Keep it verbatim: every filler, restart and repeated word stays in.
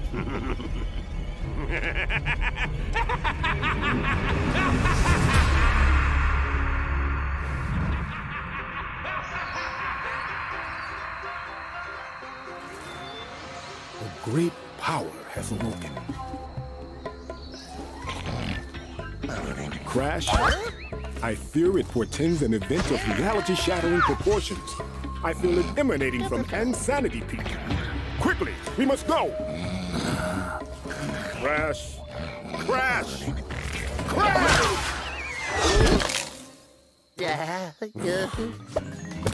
A great power has awoken. Crash, I fear it portends an event of reality-shattering proportions. I feel it emanating from Sanity Peak. Quickly, we must go! Crash! Crash! Crash!